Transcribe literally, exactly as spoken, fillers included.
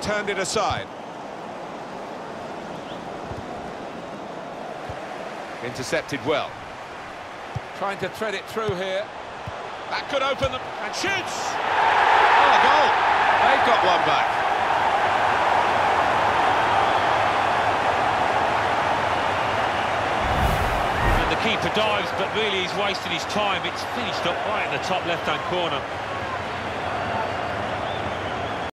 turned it aside. Intercepted well. Trying to thread it through here. That could open them, and shoots! Oh, a goal! They've got one back. And the keeper dives, but really he's wasted his time. It's finished up right in the top left-hand corner.